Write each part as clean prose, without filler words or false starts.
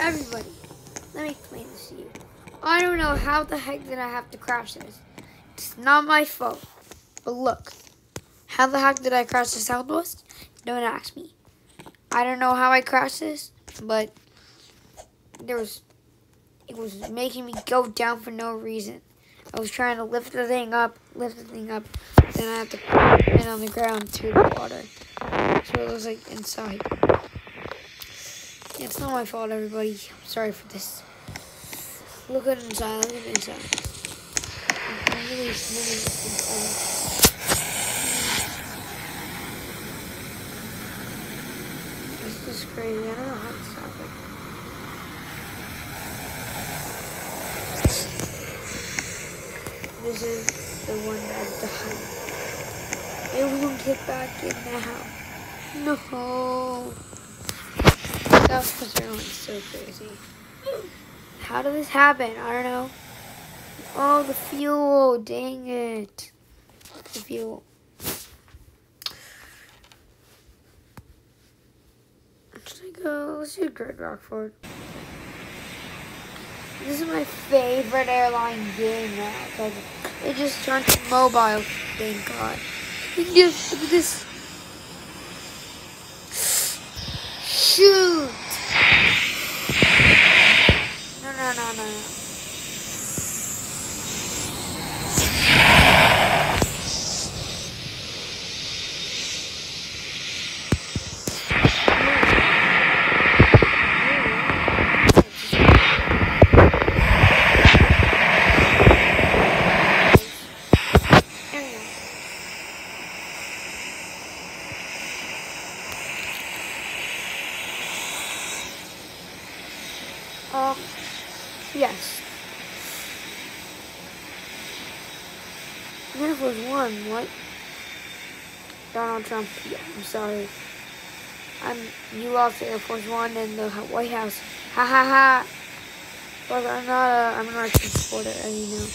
everybody, let me explain this to you. I don't know how the heck did I have to crash this. It's not my fault. But look, how the heck did I crash the Southwest? Don't ask me. I don't know how I crashed this, but it was making me go down for no reason. I was trying to lift the thing up, then I had to put it on the ground to the water. So it was like inside. Yeah, it's not my fault, everybody. I'm sorry for this. Look at inside, look at inside. I'm really moving inside. This is crazy. I don't know how to stop it. This is the one that died. It won't get back in now. No. That's because everyone's so crazy. How did this happen? I don't know. Oh, the fuel. Dang it. The fuel. Let's do Great Rockford. This is my favorite airline game now, because it just turned to mobile, thank God. You can just, look at this. Shoot! No. Yes. Air Force One, what? Donald Trump, yeah, I'm sorry. You lost Air Force One and the White House. Ha ha ha. But I'm an American supporter, as you know.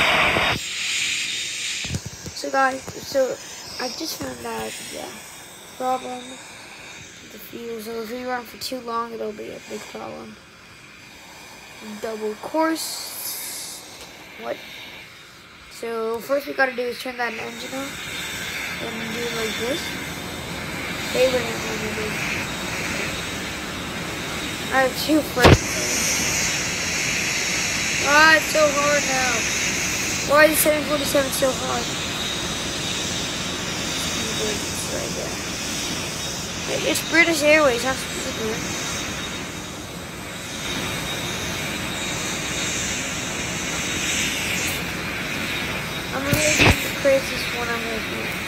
So guys, I just found out, problem with the fuel. So if you run for too long, it'll be a big problem. Double course. What? So first we gotta do is turn that engine on and do it like this. Favorite engine. I have two first. Ah, it's so hard now. Why is 747 so hard? It's right there. It's British Airways, not Spirit. I'm really doing the craziest one I'm going to do.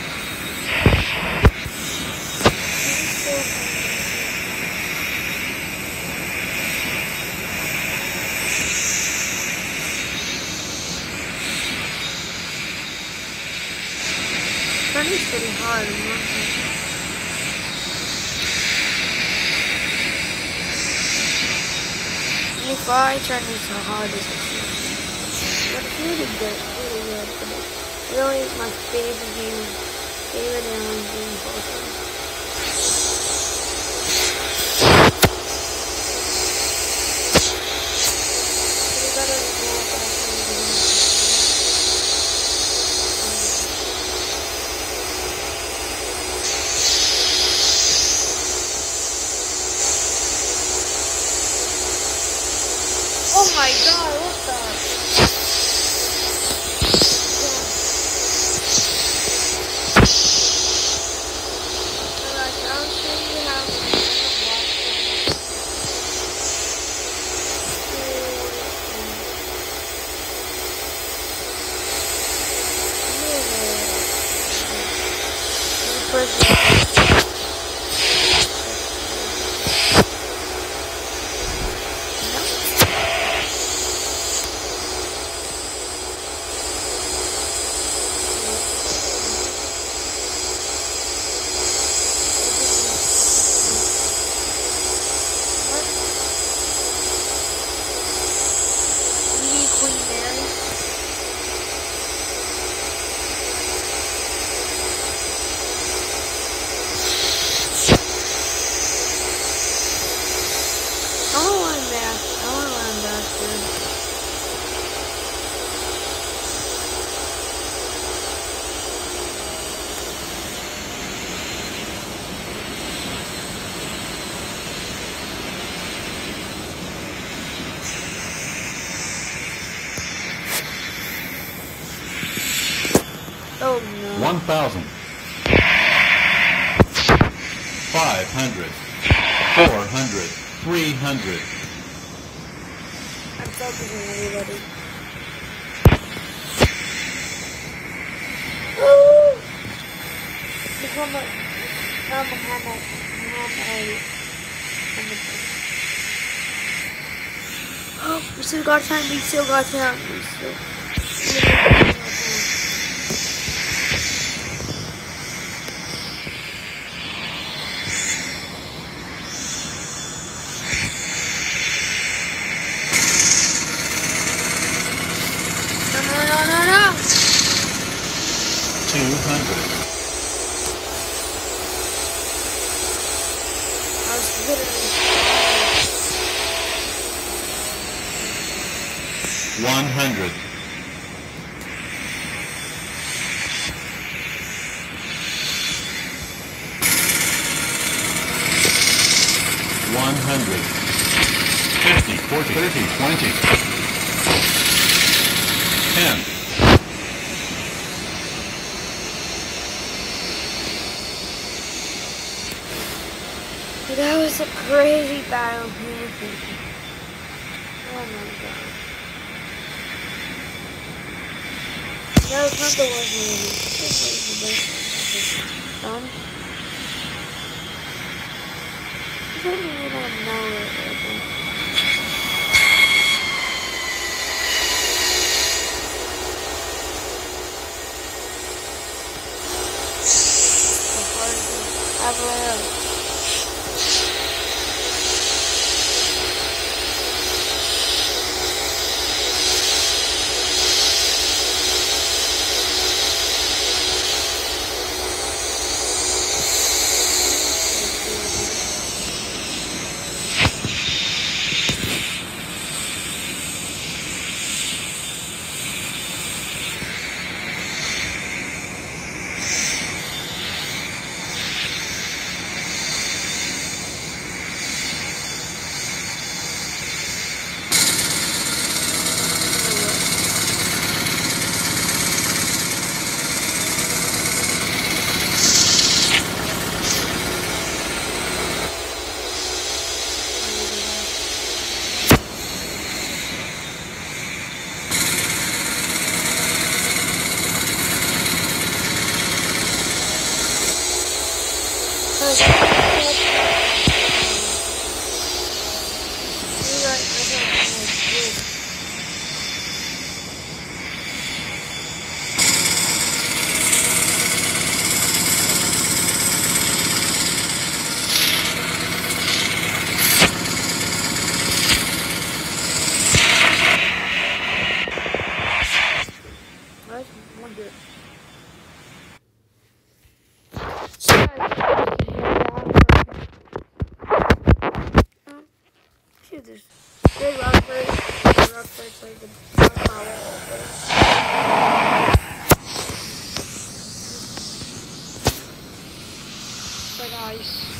Turning's pretty hard. If I turn this so hard as I can. But it's really good. Really is my favorite game. Favorite airline game of all time. Oh my God, what the? 1,000. 500. 400. 300. I'm focusing everybody. Woo! Become a Muhammad. Oh, we still got time. We still got time. We still. No. 200. I was literally. 100. 100. 50, 40, 30, 20. 10. That was a crazy battle. Oh my god. That was not the worst movie. This was the best one. I don't even know it. Ever. This good Rockford, like the power. But nice.